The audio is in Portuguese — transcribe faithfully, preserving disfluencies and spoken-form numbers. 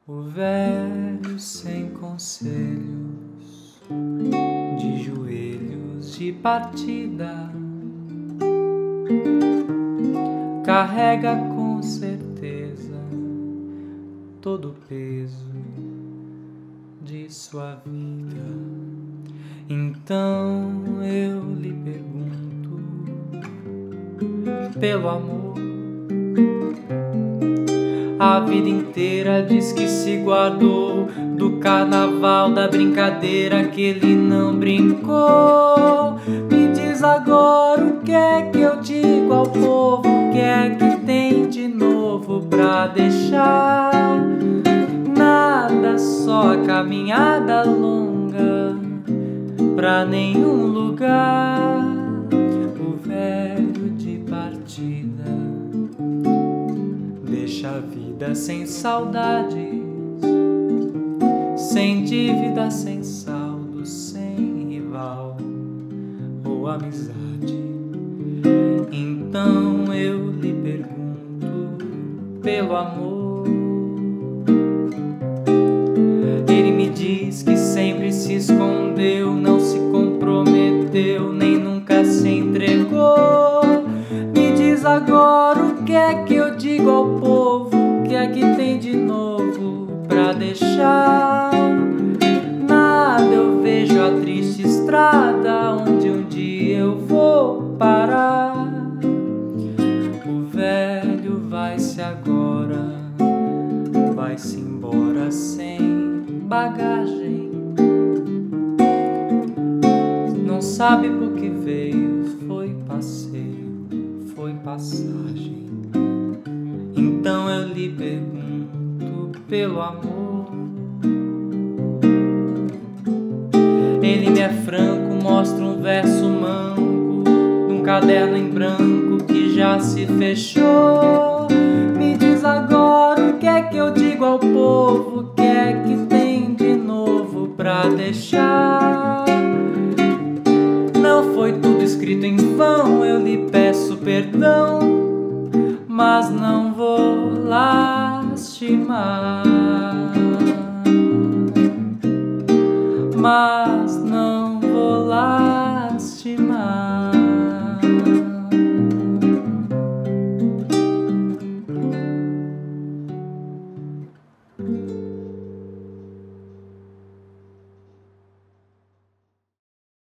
O velho sem conselhos, de joelhos de partida, carrega com certeza todo o peso de sua vida. Então eu lhe pergunto, pelo amor, a vida inteira diz que se guardou do carnaval, da brincadeira que ele não brincou. Me diz agora o que é que eu digo ao povo, o que é que tem de novo pra deixar? Nada, só a caminhada longa pra nenhum lugar. O velho de partida deixa a vida sem saudades, sem dívida, sem saldo, sem rival ou amizade. Então eu lhe pergunto, pelo amor, ele me diz que sempre se escondeu, não se comprometeu, nem nunca se entregou. Me diz agora o que é que eu digo ao povo, o que é que tem de novo pra deixar? Nada, eu vejo a triste estrada onde um dia eu vou parar. O velho vai-se agora, vai-se embora sem bagagem, não sabe por que veio, foi passeio, foi passagem. Então eu lhe pergunto, pelo amor, ele me é franco, mostra um verso manco num caderno em branco que já se fechou. Me diz agora o que é que eu digo ao povo, o que é que tem de novo pra deixar? Não foi tudo escrito em vão, eu lhe peço perdão, mas não vou lastimar. Mas